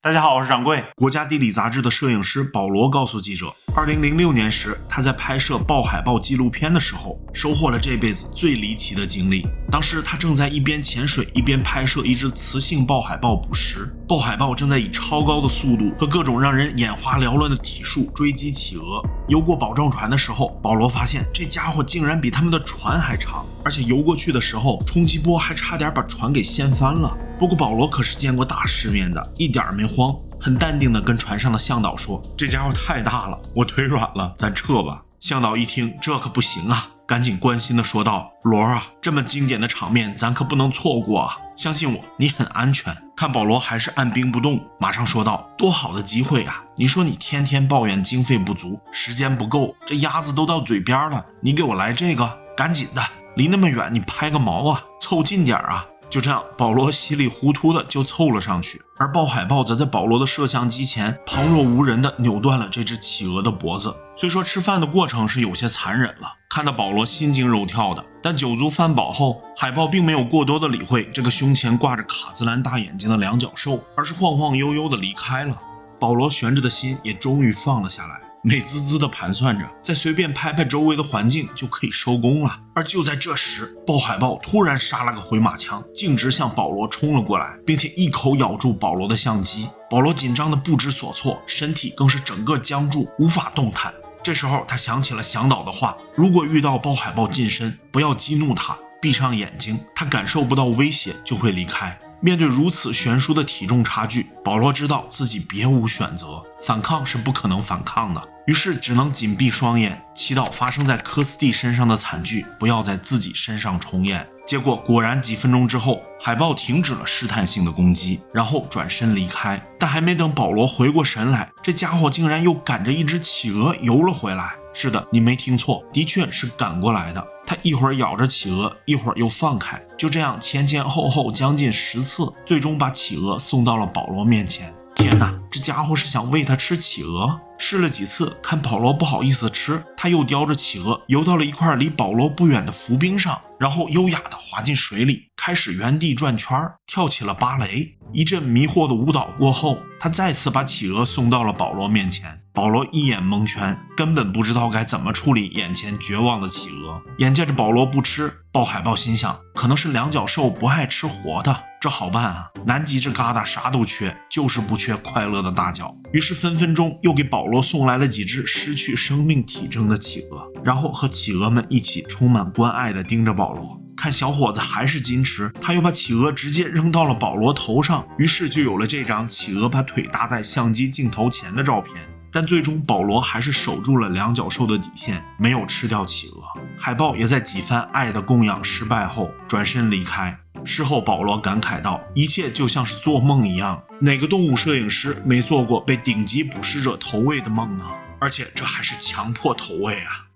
大家好，我是掌柜。国家地理杂志的摄影师保罗告诉记者，2006年时，他在拍摄豹海豹纪录片的时候，收获了这辈子最离奇的经历。当时他正在一边潜水一边拍摄一只雌性豹海豹捕食，豹海豹正在以超高的速度和各种让人眼花缭乱的体术追击企鹅。游过保证船的时候，保罗发现这家伙竟然比他们的船还长，而且游过去的时候，冲击波还差点把船给掀翻了。不过保罗可是见过大世面的，一点没慌，很淡定地跟船上的向导说：“这家伙太大了，我腿软了，咱撤吧。”向导一听，这可不行啊，赶紧关心地说道：“罗啊，这么经典的场面，咱可不能错过啊！相信我，你很安全。”看保罗还是按兵不动，马上说道：“多好的机会啊！你说你天天抱怨经费不足，时间不够，这鸭子都到嘴边了，你给我来这个，赶紧的，离那么远你拍个毛啊，凑近点啊！”就这样，保罗稀里糊涂的就凑了上去，而豹海豹则在保罗的摄像机前旁若无人的扭断了这只企鹅的脖子。虽说吃饭的过程是有些残忍了，看得保罗心惊肉跳的，但酒足饭饱后，海豹并没有过多的理会这个胸前挂着卡姿兰大眼睛的两脚兽，而是晃晃悠悠的离开了。保罗悬着的心也终于放了下来，美滋滋地盘算着，再随便拍拍周围的环境就可以收工了。而就在这时，豹海豹突然杀了个回马枪，径直向保罗冲了过来，并且一口咬住保罗的相机。保罗紧张的不知所措，身体更是整个僵住，无法动弹。这时候他想起了向导的话，如果遇到豹海豹近身，不要激怒它，闭上眼睛，它感受不到威胁就会离开。面对如此悬殊的体重差距，保罗知道自己别无选择，反抗是不可能反抗的，于是只能紧闭双眼，祈祷发生在科斯蒂身上的惨剧不要在自己身上重演。结果果然几分钟之后，海豹停止了试探性的攻击，然后转身离开。但还没等保罗回过神来，这家伙竟然又赶着一只企鹅游了回来。是的，你没听错，的确是赶过来的。他一会儿咬着企鹅，一会儿又放开，就这样前前后后将近10次，最终把企鹅送到了保罗面前。天哪，这家伙是想喂他吃企鹅？试了几次，看保罗不好意思吃，他又叼着企鹅游到了一块离保罗不远的浮冰上，然后优雅地滑进水里，开始原地转圈，跳起了芭蕾。一阵迷惑的舞蹈过后，他再次把企鹅送到了保罗面前。保罗一眼蒙圈，根本不知道该怎么处理眼前绝望的企鹅。眼见着保罗不吃，豹海豹心想，可能是两脚兽不爱吃活的，这好办啊，南极这旮瘩啥都缺，就是不缺快乐的大脚。于是分分钟又给保罗送来了几只失去生命体征的企鹅，然后和企鹅们一起充满关爱地盯着保罗。看小伙子还是矜持，他又把企鹅直接扔到了保罗头上，于是就有了这张企鹅把腿搭在相机镜头前的照片。但最终保罗还是守住了两脚兽的底线，没有吃掉企鹅。海豹也在几番爱的供养失败后转身离开。事后保罗感慨道，一切就像是做梦一样，哪个动物摄影师没做过被顶级捕食者投喂的梦呢？而且这还是强迫投喂啊。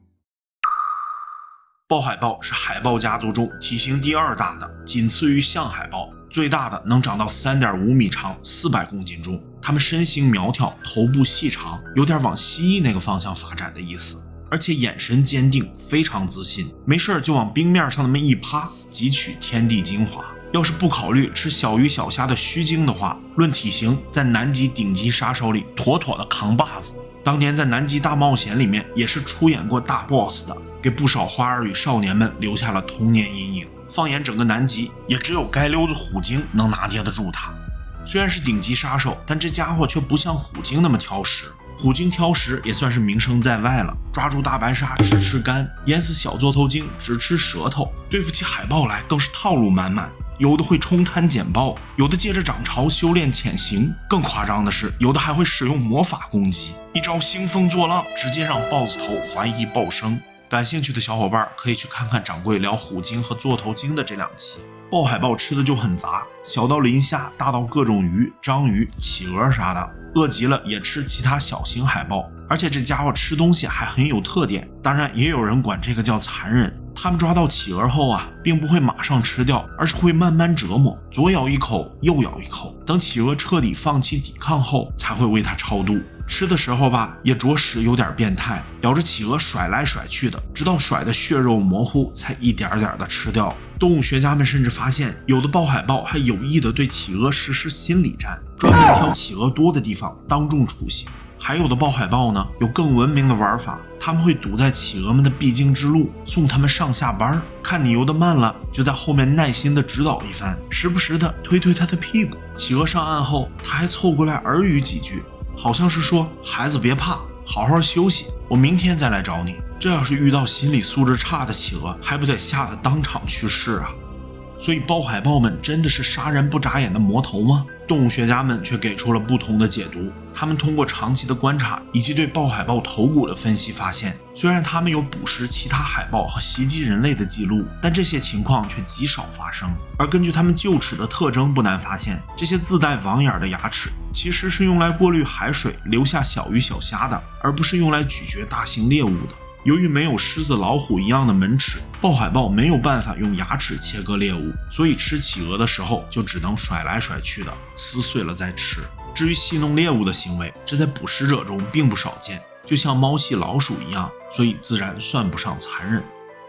豹海豹是海豹家族中体型第2大的，仅次于象海豹，最大的能长到3.5米长，400公斤重。它们身形苗条，头部细长，有点往蜥蜴那个方向发展的意思，而且眼神坚定，非常自信，没事就往冰面上那么一趴，汲取天地精华。要是不考虑吃小鱼小虾的须鲸的话，论体型，在南极顶级杀手里妥妥的扛把子。当年在南极大冒险里面也是出演过大 boss 的，给不少花儿与少年们留下了童年阴影。放眼整个南极，也只有街溜子虎鲸能拿捏得住他。虽然是顶级杀手，但这家伙却不像虎鲸那么挑食。虎鲸挑食也算是名声在外了，抓住大白鲨只吃肝，淹死小座头鲸只吃舌头，对付起海豹来更是套路满满。有的会冲滩捡豹，有的借着涨潮修炼潜行，更夸张的是，有的还会使用魔法攻击，一招兴风作浪，直接让豹子头怀疑豹生。感兴趣的小伙伴可以去看看掌柜聊虎鲸和座头鲸的这2期。豹海豹吃的就很杂，小到磷虾，大到各种鱼、章鱼、企鹅啥的，饿极了也吃其他小型海豹。而且这家伙吃东西还很有特点，当然也有人管这个叫残忍。 他们抓到企鹅后啊，并不会马上吃掉，而是会慢慢折磨，左咬一口，右咬一口，等企鹅彻底放弃抵抗后，才会为它超度。吃的时候吧，也着实有点变态，咬着企鹅甩来甩去的，直到甩的血肉模糊，才一点点的吃掉。动物学家们甚至发现，有的抱海豹还有意的对企鹅实施心理战，专门挑企鹅多的地方当众处刑。还有的抱海豹呢，有更文明的玩法，他们会堵在企鹅们的必经之路，送他们上下班，看你游得慢了，就在后面耐心的指导一番，时不时的推推他的屁股。企鹅上岸后，他还凑过来耳语几句，好像是说孩子别怕，好好休息，我明天再来找你。这要是遇到心理素质差的企鹅，还不得吓得当场去世啊？所以抱海豹们真的是杀人不眨眼的魔头吗？动物学家们却给出了不同的解读。他们通过长期的观察以及对抱海豹头骨的分析发现，虽然它们有捕食其他海豹和袭击人类的记录，但这些情况却极少发生。而根据它们臼齿的特征，不难发现，这些自带网眼的牙齿其实是用来过滤海水留下小鱼小虾的，而不是用来咀嚼大型猎物的。由于没有狮子老虎一样的门齿，抱海豹没有办法用牙齿切割猎物，所以吃企鹅的时候就只能甩来甩去的，撕碎了再吃。至于戏弄猎物的行为，这在捕食者中并不少见，就像猫戏老鼠一样，所以自然算不上残忍。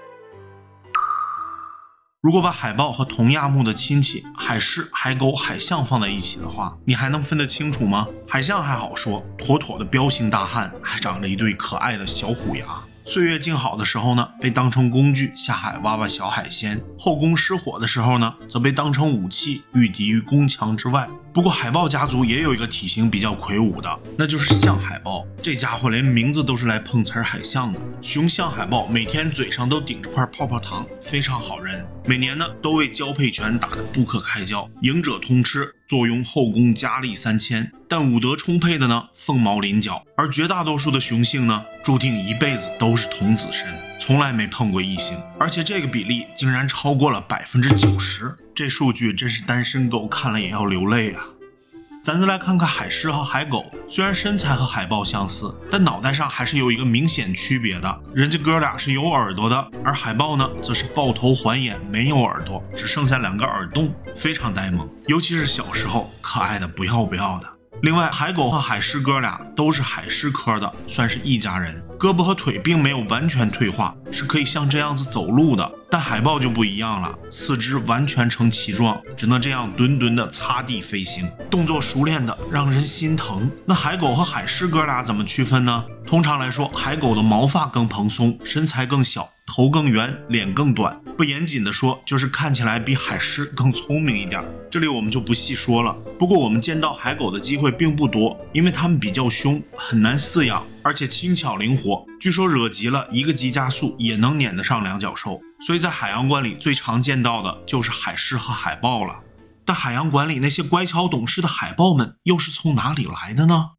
如果把海豹和同亚目的亲戚海狮、海狗、海象放在一起的话，你还能分得清楚吗？海象还好说，妥妥的彪形大汉，还长着一对可爱的小虎牙。岁月静好的时候呢，被当成工具下海挖挖小海鲜；后宫失火的时候呢，则被当成武器御敌于宫墙之外。不过海豹家族也有一个体型比较魁梧的，那就是象海豹。这家伙连名字都是来碰瓷海象的。雄象海豹每天嘴上都顶着块泡泡糖，非常好认。每年呢，都为交配权打得不可开交，赢者通吃，坐拥后宫佳丽3000。但武德充沛的呢，凤毛麟角。而绝大多数的雄性呢，注定一辈子都是童子身，从来没碰过异性，而且这个比例竟然超过了90%。这数据真是单身狗看了也要流泪啊！咱再来看看海狮和海狗，虽然身材和海豹相似，但脑袋上还是有一个明显区别的。人家哥俩是有耳朵的，而海豹呢，则是抱头环眼，没有耳朵，只剩下2个耳洞，非常呆萌，尤其是小时候，可爱的不要不要的。另外，海狗和海狮哥俩都是海狮科的，算是一家人。胳膊和腿并没有完全退化，是可以像这样子走路的。但海豹就不一样了，四肢完全成鳍状，只能这样顿顿的擦地飞行，动作熟练的让人心疼。那海狗和海狮哥俩怎么区分呢？通常来说，海狗的毛发更蓬松，身材更小，头更圆，脸更短。不严谨的说，就是看起来比海狮更聪明一点。这里我们就不细说了。不过我们见到海狗的机会并不多，因为它们比较凶，很难饲养，而且轻巧灵活。据说惹急了一个急加速也能撵得上2脚兽。所以在海洋馆里最常见到的就是海狮和海豹了。但海洋馆里那些乖巧懂事的海豹们又是从哪里来的呢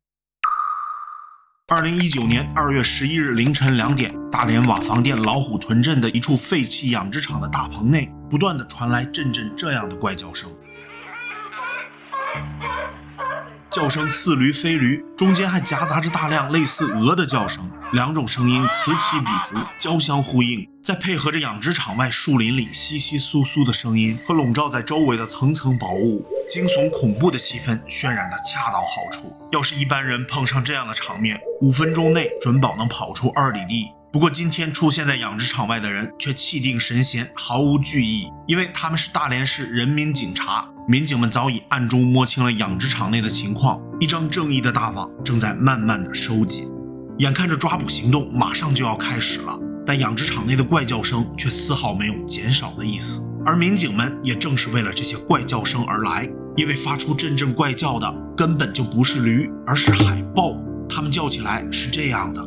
？2019年2月11日凌晨2点，大连瓦房店老虎屯镇的一处废弃养殖场的大棚内，不断的传来阵阵这样的怪叫声。叫声似驴非驴，中间还夹杂着大量类似鹅的叫声，2种声音此起彼伏，交相呼应，再配合着养殖场外树林里窸窸窣窣的声音和笼罩在周围的层层薄雾，惊悚恐怖的气氛渲染得恰到好处。要是一般人碰上这样的场面，5分钟内准保能跑出2里地。不过今天出现在养殖场外的人却气定神闲，毫无惧意，因为他们是大连市人民警察。民警们早已暗中摸清了养殖场内的情况，一张正义的大网正在慢慢的收紧。眼看着抓捕行动马上就要开始了，但养殖场内的怪叫声却丝毫没有减少的意思。而民警们也正是为了这些怪叫声而来，因为发出阵阵怪叫的根本就不是驴，而是海豹。它们叫起来是这样的。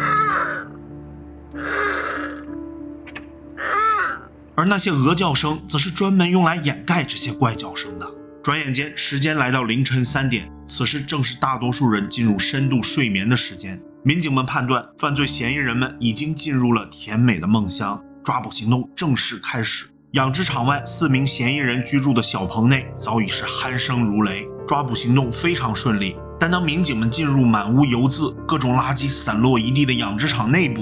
而那些鹅叫声则是专门用来掩盖这些怪叫声的。转眼间，时间来到凌晨3点，此时正是大多数人进入深度睡眠的时间。民警们判断，犯罪嫌疑人们已经进入了甜美的梦乡，抓捕行动正式开始。养殖场外4名嫌疑人居住的小棚内早已是鼾声如雷，抓捕行动非常顺利。但当民警们进入满屋油渍、各种垃圾散落一地的养殖场内部时，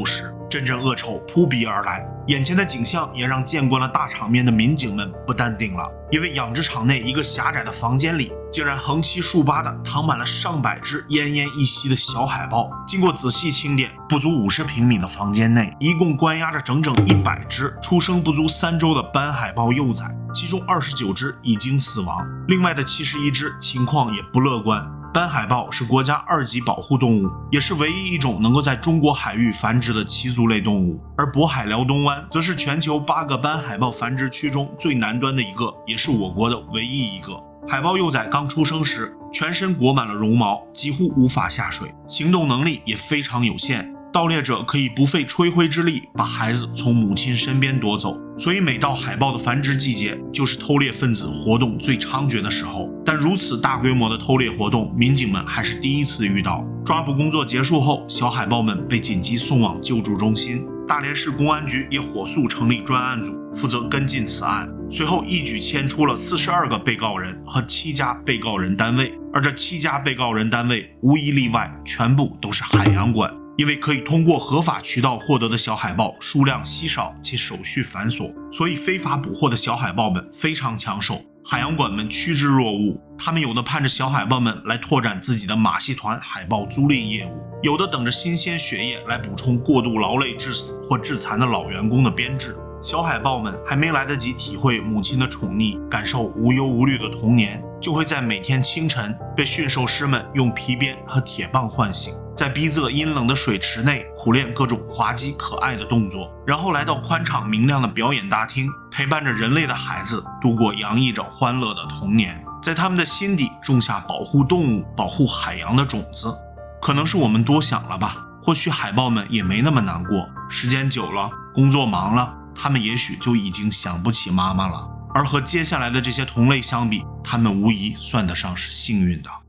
阵阵恶臭扑鼻而来，眼前的景象也让见惯了大场面的民警们不淡定了，因为养殖场内一个狭窄的房间里，竟然横七竖八的躺满了上百只奄奄一息的小海豹。经过仔细清点，不足50平米的房间内，一共关押着整整100只出生不足3周的斑海豹幼崽，其中29只已经死亡，另外的71只情况也不乐观。斑海豹是国家2级保护动物，也是唯一一种能够在中国海域繁殖的鳍足类动物。而渤海辽东湾则是全球8个斑海豹繁殖区中最南端的一个，也是我国的唯一一个。海豹幼崽刚出生时，全身裹满了绒毛，几乎无法下水，行动能力也非常有限。盗猎者可以不费吹灰之力把孩子从母亲身边夺走，所以每到海豹的繁殖季节，就是偷猎分子活动最猖獗的时候。但如此大规模的偷猎活动，民警们还是第一次遇到。抓捕工作结束后，小海豹们被紧急送往救助中心。大连市公安局也火速成立专案组，负责跟进此案。随后一举牵出了42个被告人和7家被告人单位，而这7家被告人单位无一例外，全部都是海洋馆。因为可以通过合法渠道获得的小海豹数量稀少且手续繁琐，所以非法捕获的小海豹们非常抢手，海洋馆们趋之若鹜。他们有的盼着小海豹们来拓展自己的马戏团海豹租赁业务，有的等着新鲜血液来补充过度劳累致死或致残的老员工的编制。小海豹们还没来得及体会母亲的宠溺，感受无忧无虑的童年，就会在每天清晨被驯兽师们用皮鞭和铁棒唤醒，在逼仄阴冷的水池内苦练各种滑稽可爱的动作，然后来到宽敞明亮的表演大厅，陪伴着人类的孩子度过洋溢着欢乐的童年，在他们的心底种下保护动物、保护海洋的种子。可能是我们多想了吧，或许海豹们也没那么难过，时间久了，工作忙了，他们也许就已经想不起妈妈了。而和接下来的这些同类相比，他们无疑算得上是幸运的。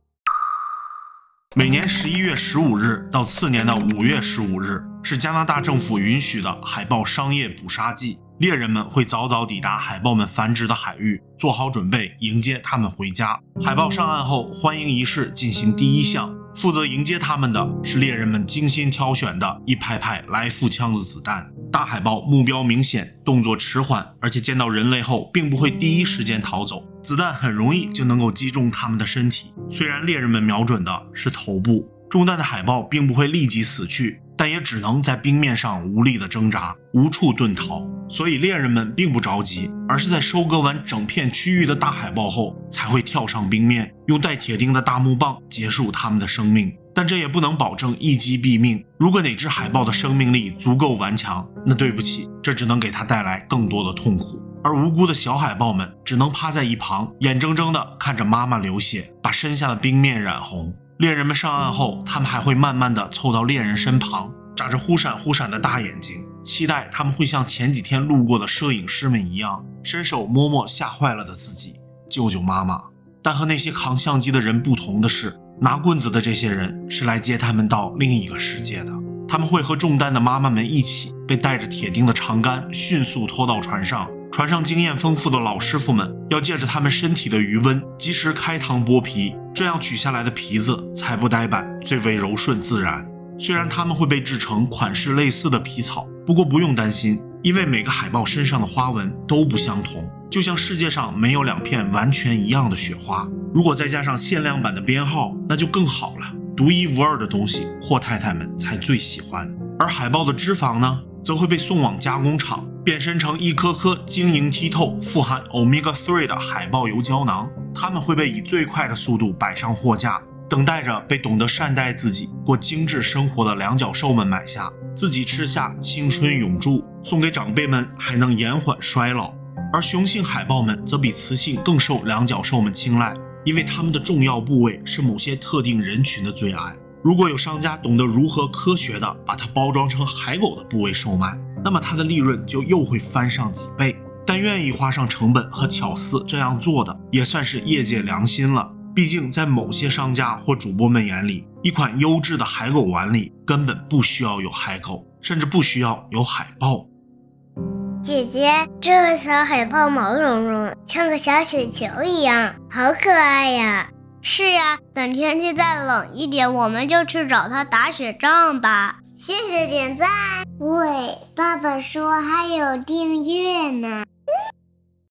每年11月15日到次年的5月15日是加拿大政府允许的海豹商业捕杀季，猎人们会早早抵达海豹们繁殖的海域，做好准备迎接他们回家。海豹上岸后，欢迎仪式进行第一项，负责迎接他们的是猎人们精心挑选的一排排来复枪的子弹。大海豹目标明显，动作迟缓，而且见到人类后并不会第一时间逃走，子弹很容易就能够击中他们的身体。虽然猎人们瞄准的是头部，中弹的海豹并不会立即死去，但也只能在冰面上无力的挣扎，无处遁逃。所以猎人们并不着急，而是在收割完整片区域的大海豹后，才会跳上冰面，用带铁钉的大木棒结束他们的生命。但这也不能保证一击毙命，如果哪只海豹的生命力足够顽强，那对不起，这只能给它带来更多的痛苦。而无辜的小海豹们只能趴在一旁，眼睁睁地看着妈妈流血，把身下的冰面染红。猎人们上岸后，他们还会慢慢地凑到猎人身旁，眨着忽闪忽闪的大眼睛，期待他们会像前几天路过的摄影师们一样，伸手摸摸吓坏了的自己，救救妈妈。但和那些扛相机的人不同的是，拿棍子的这些人是来接他们到另一个世界的。他们会和中弹的妈妈们一起被带着铁钉的长杆迅速拖到船上，船上经验丰富的老师傅们要借着他们身体的余温及时开膛剥皮，这样取下来的皮子才不呆板，最为柔顺自然。虽然他们会被制成款式类似的皮草，不过不用担心，因为每个海豹身上的花纹都不相同，就像世界上没有2片完全一样的雪花。如果再加上限量版的编号，那就更好了，独一无二的东西阔太太们才最喜欢。而海豹的脂肪呢，则会被送往加工厂，变身成一颗颗晶莹剔透、富含 Omega-3 的海豹油胶囊，它们会被以最快的速度摆上货架，等待着被懂得善待自己、过精致生活的两脚兽们买下，自己吃下青春永驻，送给长辈们还能延缓衰老。而雄性海豹们则比雌性更受两脚兽们青睐，因为它们的重要部位是某些特定人群的最爱。如果有商家懂得如何科学地把它包装成海狗的部位售卖，那么它的利润就又会翻上几倍。但愿意花上成本和巧思这样做的，也算是业界良心了。毕竟在某些商家或主播们眼里，一款优质的海狗丸里根本不需要有海狗，甚至不需要有海豹。 姐姐，这个小海豹毛茸茸，像个小雪球一样，好可爱呀！是呀，等天气再冷一点，我们就去找它打雪仗吧。谢谢点赞。 喂，爸爸说还有订阅呢。